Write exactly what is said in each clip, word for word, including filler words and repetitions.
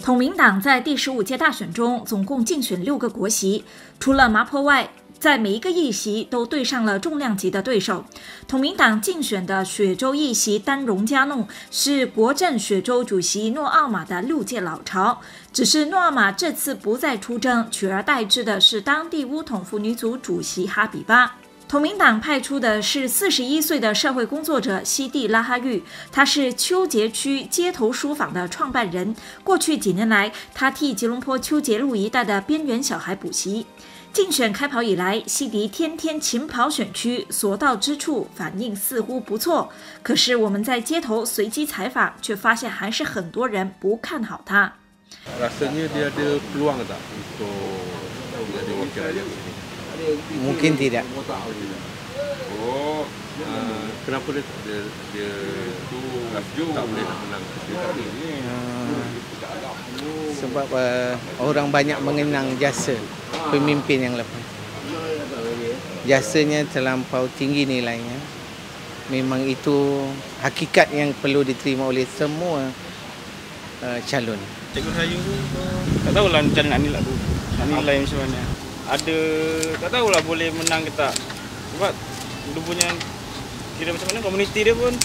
统民党在第十五届大选中总共竞选六个国席，除了麻坡外，在每一个议席都对上了重量级的对手。统民党竞选的雪州议席丹荣加弄是国政雪州主席诺奥马的六届老巢，只是诺奥马这次不再出征，取而代之的是当地巫统妇女组主席哈比巴。统民党派出的是四十一岁的社会工作者西蒂拉哈玉，他是丘杰区街头书坊的创办人。过去几年来，他替吉隆坡丘杰路一带的边缘小孩补习。竞选开跑以来，西迪天天勤跑选区，所到之处反应似乎不错。可是我们在街头随机采访，却发现还是很多人不看好他。 Rasanya dia ada peluang tak untuk menjadi wakil rakyat sini? Mungkin tidak. Oh, uh, kenapa dia dia, dia tak boleh nak menang? Uh, sebab uh, orang banyak mengenang jasa pemimpin yang lepas. Jasanya terlampau tinggi nilainya. Memang itu hakikat yang perlu diterima oleh semua uh, calon. Cikgu saya tu tak tahulah macam nak nilai tu. Nak nilai macam mana. Ada tak tahulah boleh menang ke tak. Sebab dia punya kira macam mana komuniti dia pun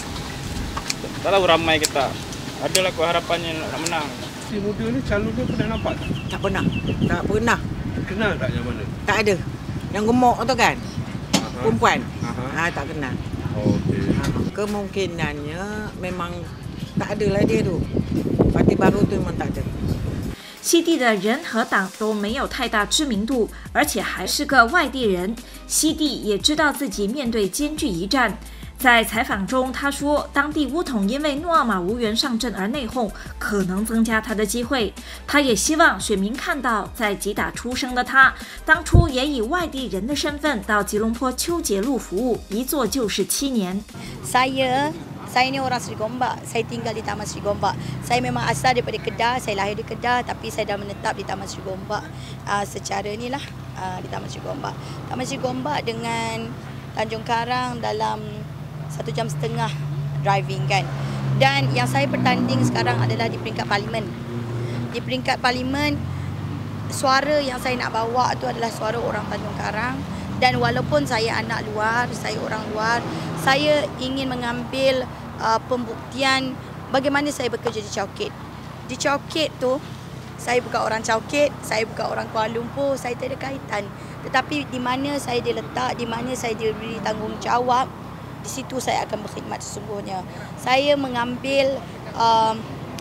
tak tahu ramai ke tak. Adalah kot harapannya nak menang. Si muda ni calon dia pernah nampak tak? Tak pernah. Tak pernah. Kenal tak yang mana? Tak ada. Yang gemuk tu kan? Aha. Perempuan. Aha. Ha, tak kenal. Oh, okey. Ha, kemungkinannya memang tak adalah dia tu. Parti baru tu memang tak ada. 西蒂的人和党都没有太大知名度，而且还是个外地人。西蒂也知道自己面对艰巨一战。在采访中，他说，当地巫统因为诺奥马无缘上阵而内讧，可能增加他的机会。他也希望选民看到，在吉打出生的他，当初也以外地人的身份到吉隆坡丘杰路服务，一做就是七年。 Saya Saya ni orang Seri Gombak. Saya tinggal di Taman Seri Gombak. Saya memang asal daripada Kedah. Saya lahir di Kedah tapi saya dah menetap di Taman Seri Gombak. Uh, secara ni lah uh, di Taman Seri Gombak. Taman Seri Gombak dengan Tanjung Karang dalam satu jam setengah driving kan. Dan yang saya bertanding sekarang adalah di peringkat parlimen. Di peringkat parlimen, suara yang saya nak bawa tu adalah suara orang Tanjung Karang. Dan walaupun saya anak luar, saya orang luar, saya ingin mengambil uh, pembuktian bagaimana saya bekerja di Chowkit. Di Chowkit tu, saya bukan orang Chowkit, saya bukan orang Kuala Lumpur, saya tak ada kaitan. Tetapi di mana saya diletak, di mana saya diberi tanggungjawab, di situ saya akan berkhidmat sesungguhnya. Saya mengambil um,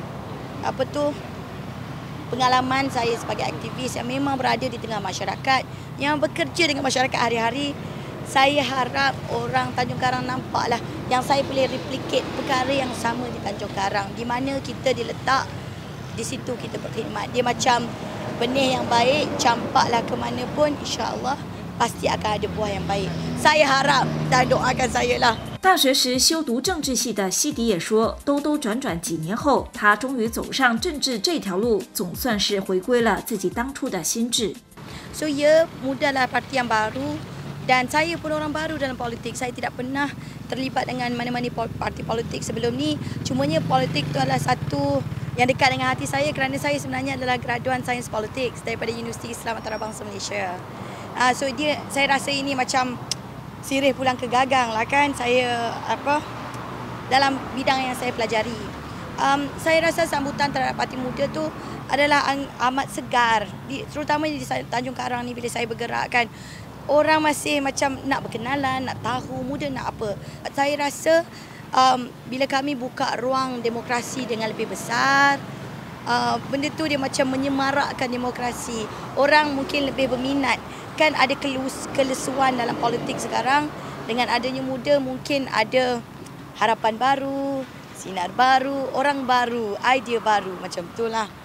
apa tu pengalaman saya sebagai aktivis yang memang berada di tengah masyarakat, yang bekerja dengan masyarakat hari-hari. Saya harap orang Tanjung Karang nampaklah yang saya boleh replicate perkara yang sama di Tanjung Karang. Di mana kita diletak, di situ kita berkhidmat. Dia macam benih yang baik, campaklah ke mana pun, insya-Allah pasti akan ada buah yang baik. Saya harap dan doakan saya lah. 大学时修读政治系的西迪也说，兜兜转转几年后，他终于走上政治这条路，总算是回归了自己当初的心智。 So ya, mudahlah parti yang baru dan saya pun orang baru dalam politik. Saya tidak pernah terlibat dengan mana-mana parti politik sebelum ni. Cumanya politik itu adalah satu yang dekat dengan hati saya kerana saya sebenarnya adalah graduan sains politik daripada Universiti Islam Antarabangsa Malaysia. Uh, so dia, saya rasa ini macam sirih pulang ke gagang lah kan. Saya apa dalam bidang yang saya pelajari. Um, saya rasa sambutan terhadap parti muda tu adalah amat segar, di, terutama di Tanjung Karang ni bila saya bergerak kan. Orang masih macam nak berkenalan, nak tahu muda nak apa. Saya rasa um, bila kami buka ruang demokrasi dengan lebih besar, uh, benda tu dia macam menyemarakkan demokrasi. Orang mungkin lebih berminat. Kan ada kelus, kelesuan dalam politik sekarang. Dengan adanya muda mungkin ada harapan baru, sinar baru, orang baru, idea baru, macam itulah.